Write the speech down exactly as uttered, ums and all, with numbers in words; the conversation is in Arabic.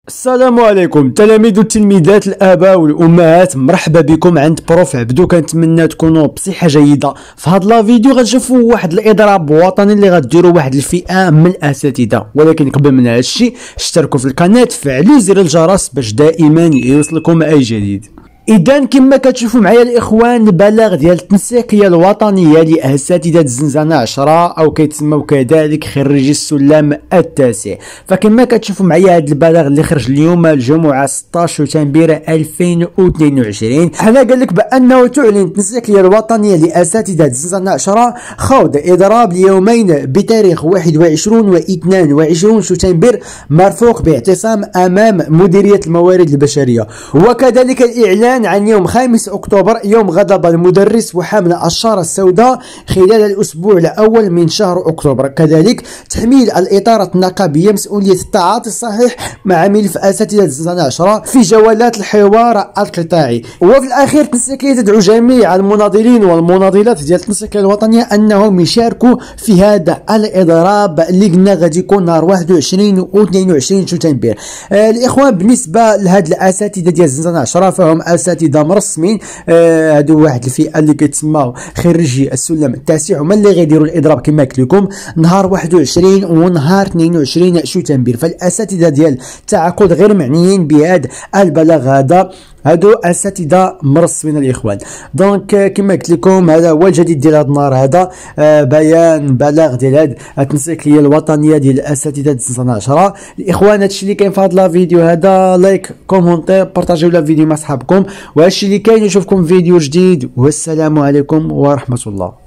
السلام عليكم تلاميذ والتلميذات، الاباء والامهات، مرحبا بكم عند بروف عبدو. كنتمنى تكونوا بصحه جيده. في هذا لا فيديو غتشوفوا واحد الاضراب وطني اللي غديروا واحد الفئه من الاساتذه، ولكن قبل من هذا الشيء اشتركوا في القناه، فعلوا زر الجرس باش دائما يوصلكم اي جديد. اذا كما كتشوفوا معايا الاخوان، بلاغ ديال التنسيقيه الوطنيه لاساتذه الزنزانه عشرة او كيتسموا كذلك خريجي السلم التاسع. فكما كتشوفوا معايا هذا البلاغ اللي خرج اليوم الجمعه ستة عشر سبتمبر ألفين واثنين وعشرين، حنا قال لك بانه تعلن التنسيقيه الوطنيه لاساتذه الزنزانه عشرة خوض اضراب ليومين بتاريخ واحد وعشرين و اثنين وعشرين سبتمبر مرفوق باعتصام امام مديريه الموارد البشريه. وكذلك الاعلان عن يوم خامس أكتوبر يوم غضب المدرس وحمل الشارة السوداء خلال الأسبوع الأول من شهر أكتوبر. كذلك تحميل الإطار النقابية مسؤولية التعاطي الصحيح مع ملف أساتذة الزنزانة عشرة في جولات الحوار القطاعي. وفي الأخير التنسيقية تدعو جميع المناضلين والمناضلات ديال التنسيقية الوطنية أنهم يشاركوا في هذا الإضراب اللي قلنا غادي يكون نهار واحد وعشرين و اثنين وعشرين سبتمبر. آه الإخوان، بالنسبة لهاد الأساتذة ديال الزنزانة عشرة فهم اساتذه مرسمين. هادو آه واحد الفئه اللي كيتسماو خريجي السلم التاسع، هما اللي غيديروا الاضراب كما قلت لكم نهار واحد وعشرين ونهار اثنين وعشرين سبتمبر. فالاساتذه ديال التعاقد غير معنيين بهذا البلاغ هذا، هادو اساتذه مرسمين الاخوان. دونك كما قلت لكم هذا هو الجديد ديال هذا النهار هذا، آه بيان بلاغ ديال هذه التنسيقيه الوطنيه ديال الاساتذه الزنزانه عشرة. الاخوان هادشي اللي كاين في هذا الفيديو هذا، لايك كومونتير بارطاجيو لا فيديو مع صحابكم، وهادشي اللي كاين. نشوفكم فيديو جديد والسلام عليكم ورحمه الله.